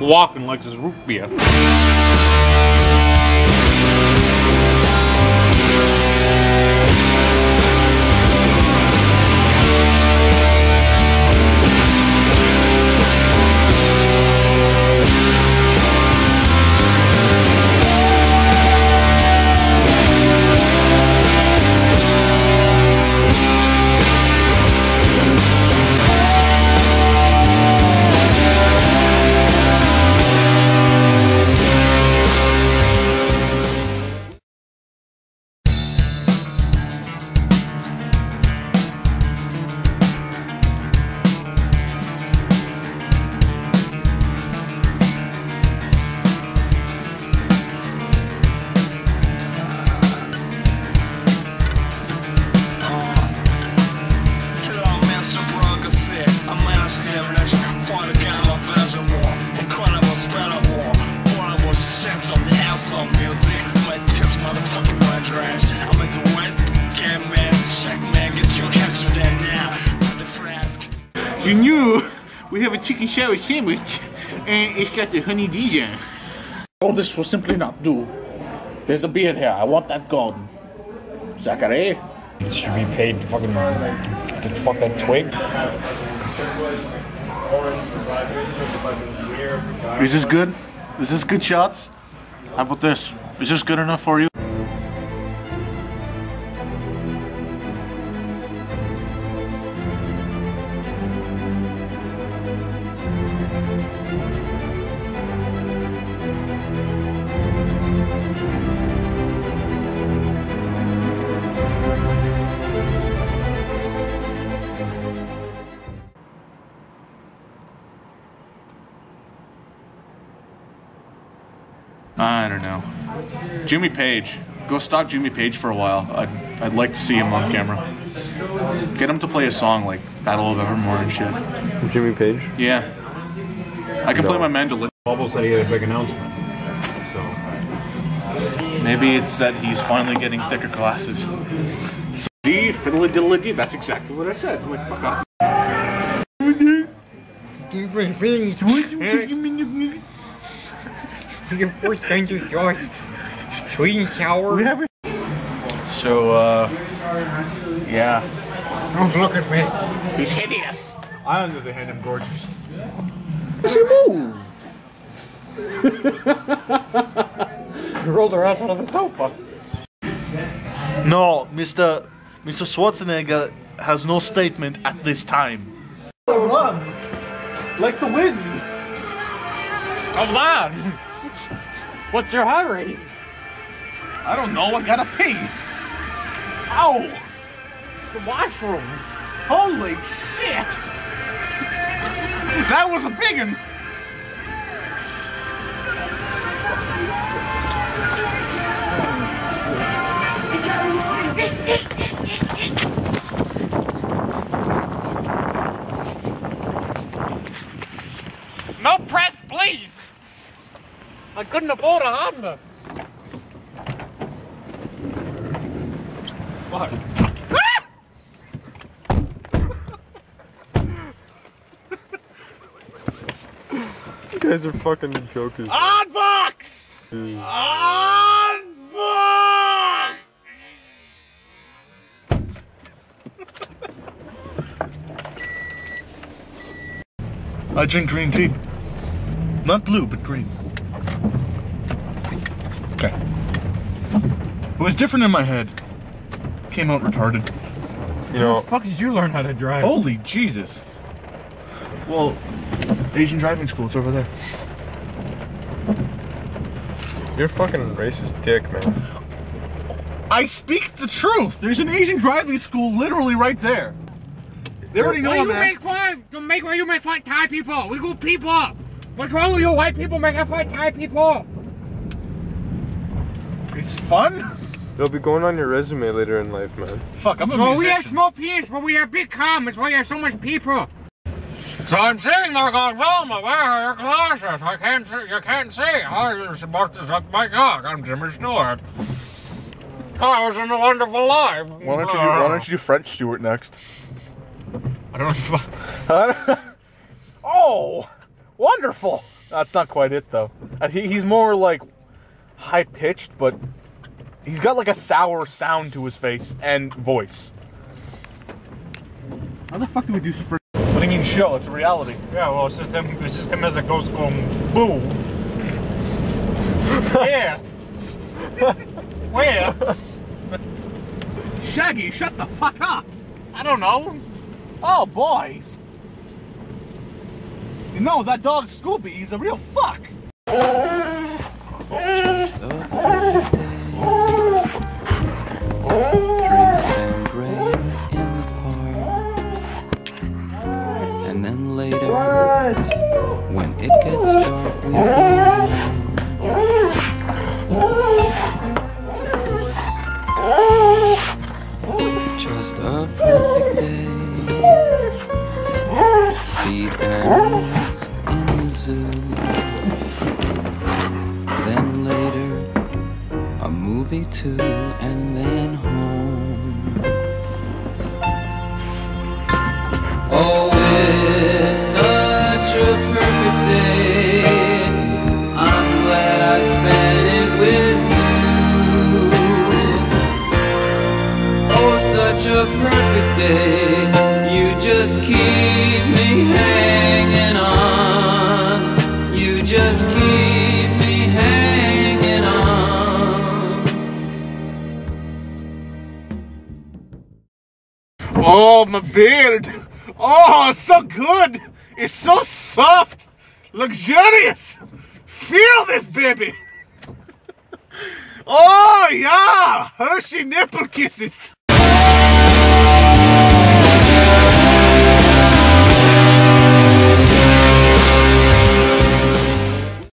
walking like this root beer. You knew we have a chicken shower sandwich and it's got the honey DJ. Oh, this will simply not do. There's a beard here. I want that gone. Zachary? You should be paid to fucking to fuck that twig. Is this good? Is this good shots? How about this? Is this good enough for you? I don't know. Jimmy Page. Go stalk Jimmy Page for a while. I'd like to see him on camera. Get him to play a song like Battle of Evermore and shit. Jimmy Page? Yeah. I can play my mandolin. Bubble said he had a big announcement. So maybe it's that he's finally getting thicker glasses. So, D, fiddly diddly dee. That's exactly what I said. I'm like, fuck off. Your first kind of joy, sweet and sour. So, yeah. Don't look at me. He's hideous. I, on the other hand, am gorgeous. What's your move? Rolled her ass out of the sofa. No, Mr. Schwarzenegger has no statement at this time. Run! Like the wind! Come on! What's your hurry? I don't know, I gotta pee! Ow! It's the washroom. Holy shit! That was a big one! No press, please! I couldn't afford a Honda. Fuck. You guys are fucking jokers. On Fox! On Fox! I drink green tea. Not blue, but green. Okay. It was different in my head. Came out retarded. You know, How the fuck did you learn how to drive? Holy Jesus. Well, Asian driving school, it's over there. you're a fucking racist dick, man. I speak the truth. There's an Asian driving school literally right there. They already know I'm there. You make fun of Thai people. We good people. What's wrong with you white people making fun of Thai people? It's fun. It'll be going on your resume later in life, man. Fuck, I'm a No, musician. we have small penis, but we have big comm. That's why you have so much people. So I'm sitting there going, Velma, where are your glasses? I can't see. You can't see. Oh, you're supposed to suck my cock. I'm Jimmy Stewart. I was in a wonderful life. Why don't you do French Stewart next? I don't. Oh, wonderful. That's not quite it, though. He's more, like, high-pitched, but he's got, like, a sour sound to his face and voice. How the fuck do we do for? What do you mean show? It's a reality. Yeah, well, it's just him as a ghost going, boo. Yeah. Where? Shaggy, shut the fuck up! I don't know. Oh, boys! You know, that dog Scooby, he's a real fuck! Just a perfect day. Drinks and gray in the park. And then later, when it gets dark, we go home. Just a perfect day. Feed animals in the zoo. Then later, a movie too, and then home. Oh, it's such a perfect day. I'm glad I spent it with you. Oh, such a perfect day. You just keep me hanging on. You just keep me hanging on. Oh, my beard! Oh, it's so good! It's so soft! Luxurious! Feel this, baby! Oh, yeah! Hershey nipple kisses!